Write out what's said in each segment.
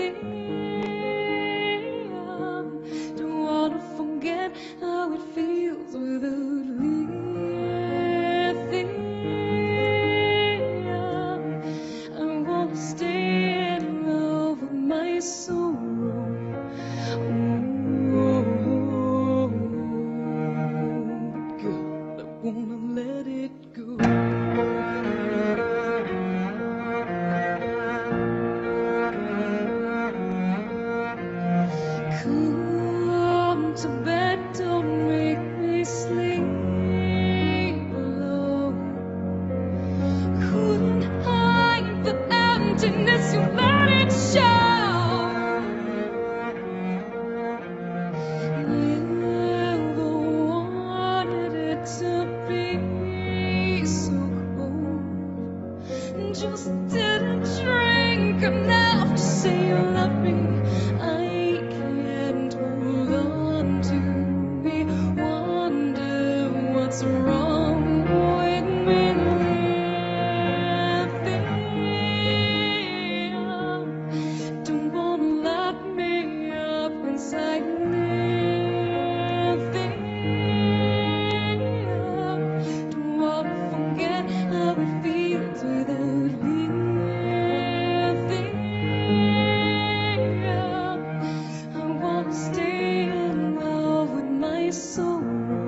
Don't wanna forget how it feels without lithium. I wanna stay in love with my sorrow. Girl, I wanna let it go. Come to bed, don't make me sleep alone. Couldn't hide the emptiness, you let it show. Never wanted it to be so cold. Just didn't drink enough to say you love me. I can't hold on to me. Wonder what's wrong with me. Lithium. Don't wanna lock me up inside lithium. Don't wanna forget how it feels without lithium. I wanna stay in love with my sorrow.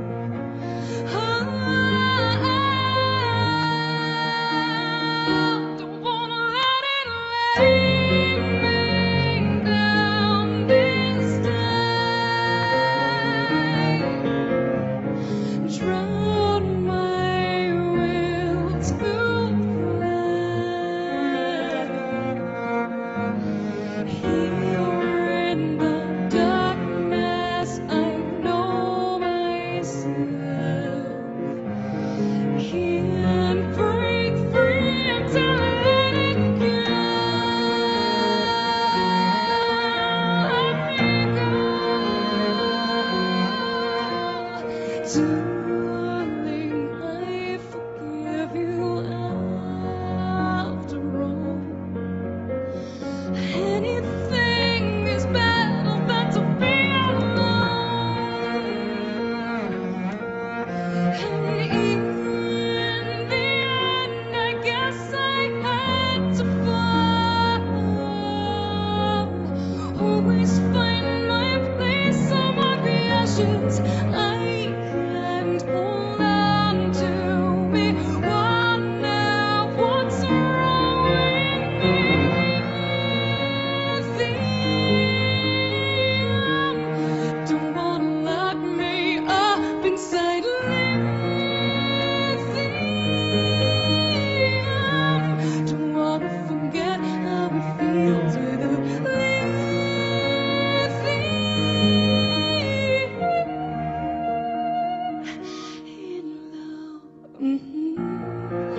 Don't wanna let it lead me down this time. Drown my will to fly. Here in the darkness, I know myself. Can't break free until I let it go. Darling, I forgive you after all. Anything is better than to be alone. And in the end, I guess I had to fall. Always find my place among the ashes. I can't hold on to me. Wonder what's wrong with me. Lithium. Don't wanna lock me up inside lithium. Don't wanna forget how it feels without lithium. In love.